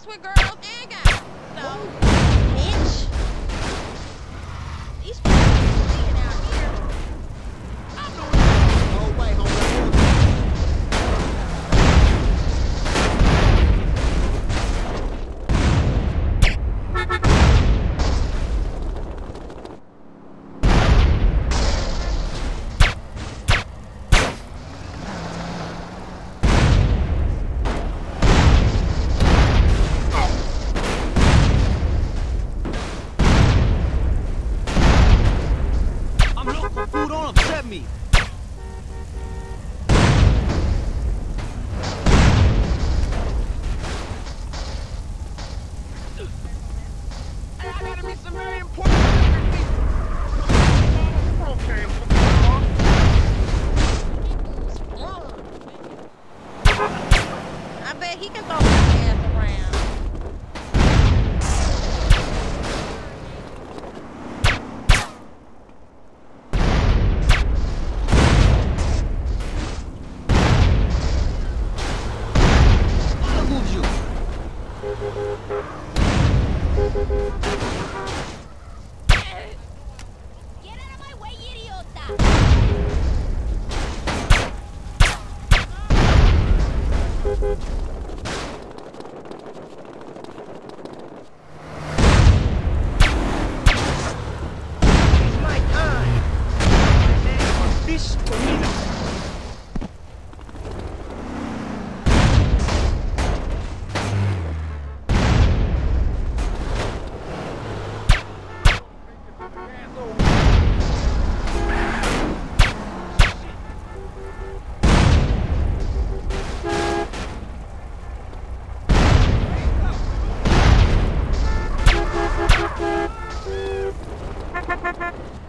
mess with girls and guys. So, bitch. These people are playing out here. I'm doing it. Oh, wait, hold on. I'm looking for food, don't upset me. I gotta be some very important people. Okay, I bet he can throw his ass around. What moves you? Get out of my way, idiota! it's my time. My name is Fish Comida. Ha ha ha!